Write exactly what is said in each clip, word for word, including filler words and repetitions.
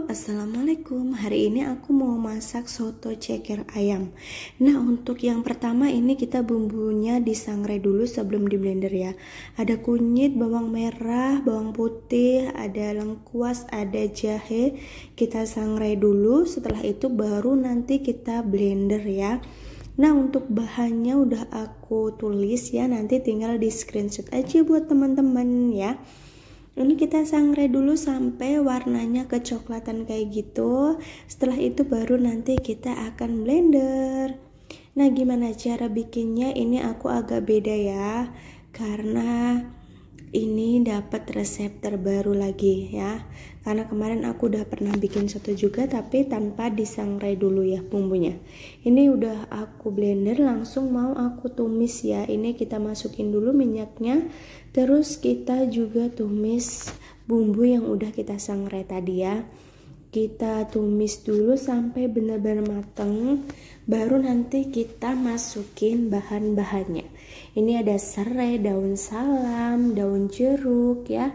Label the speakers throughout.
Speaker 1: Assalamualaikum. Hari ini aku mau masak soto ceker ayam. Nah, untuk yang pertama ini kita bumbunya disangrai dulu sebelum di blender ya. Ada kunyit, bawang merah, bawang putih, ada lengkuas, ada jahe. Kita sangrai dulu, setelah itu baru nanti kita blender ya. Nah, untuk bahannya udah aku tulis ya, nanti tinggal di screenshot aja buat teman-teman ya. Ini kita sangrai dulu sampai warnanya kecoklatan kayak gitu. Setelah itu baru nanti kita akan blender. Nah, gimana cara bikinnya? Ini aku agak beda ya, karena ini dapat resep terbaru lagi ya. Karena kemarin aku udah pernah bikin soto juga, tapi tanpa disangrai dulu ya bumbunya. Ini udah aku blender, langsung mau aku tumis ya. Ini kita masukin dulu minyaknya, terus kita juga tumis bumbu yang udah kita sangrai tadi ya. Kita tumis dulu sampai benar-benar mateng, baru nanti kita masukin bahan-bahannya. Ini ada serai, daun salam, daun jeruk ya.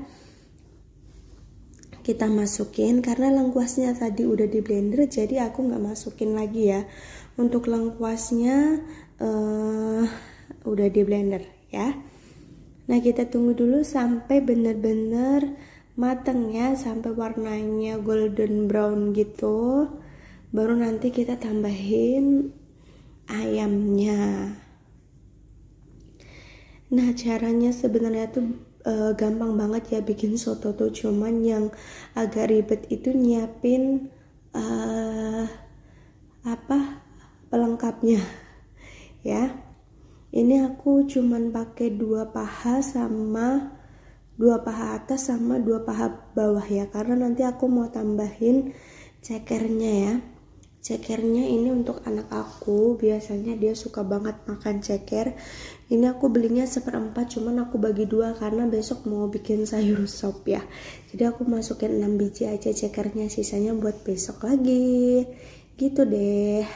Speaker 1: Kita masukin karena lengkuasnya tadi udah di blender, jadi aku nggak masukin lagi ya. Untuk lengkuasnya uh, udah di blender ya. Nah, kita tunggu dulu sampai benar-benar mateng ya, sampai warnanya golden brown gitu. Baru nanti kita tambahin ayamnya. Nah, caranya sebenarnya tuh e, gampang banget ya bikin soto tuh, cuman yang agak ribet itu nyiapin e, apa pelengkapnya ya. Ini aku cuman pakai dua paha sama dua paha atas sama dua paha bawah ya, karena nanti aku mau tambahin cekernya ya. Cekernya ini untuk anak aku, biasanya dia suka banget makan ceker. Ini aku belinya seperempat, cuman aku bagi dua karena besok mau bikin sayur sop ya. Jadi aku masukin enam biji aja cekernya, sisanya buat besok lagi. Gitu deh.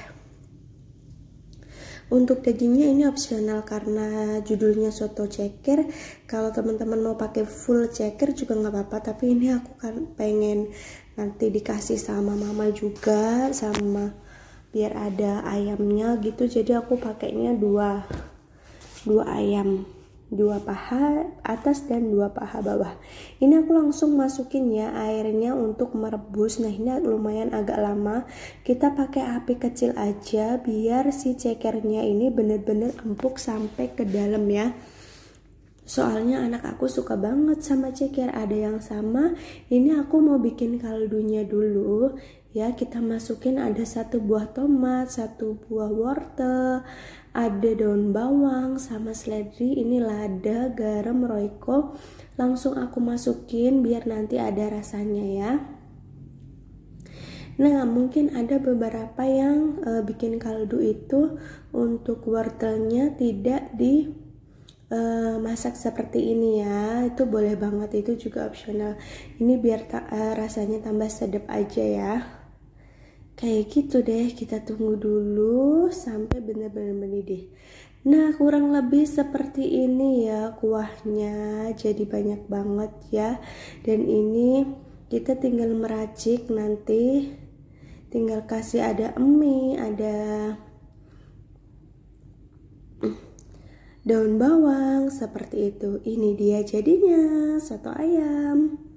Speaker 1: Untuk dagingnya ini opsional karena judulnya soto ceker. Kalau teman-teman mau pakai full ceker juga nggak apa-apa, tapi ini aku kan pengen nanti dikasih sama mama juga, sama biar ada ayamnya gitu. Jadi aku pakainya dua dua ayam, dua paha atas dan dua paha bawah. Ini aku langsung masukin ya airnya untuk merebus. Nah, ini lumayan agak lama, kita pakai api kecil aja biar si cekernya ini bener-bener empuk sampai ke dalam ya. Soalnya anak aku suka banget sama ceker. Ada yang sama. Ini aku mau bikin kaldunya dulu ya. Kita masukin ada satu buah tomat, satu buah wortel, ada daun bawang sama seledri, ini lada, garam, royco. Langsung aku masukin biar nanti ada rasanya ya. Nah, mungkin ada beberapa yang uh, bikin kaldu itu untuk wortelnya tidak di uh, masak seperti ini ya. Itu boleh banget, itu juga opsional. Ini biar ta uh, rasanya tambah sedap aja ya. Kayak gitu deh, kita tunggu dulu sampai benar-benar mendidih. Nah, kurang lebih seperti ini ya kuahnya, jadi banyak banget ya. Dan ini kita tinggal meracik, nanti tinggal kasih ada emi, ada daun bawang seperti itu. Ini dia jadinya soto ayam.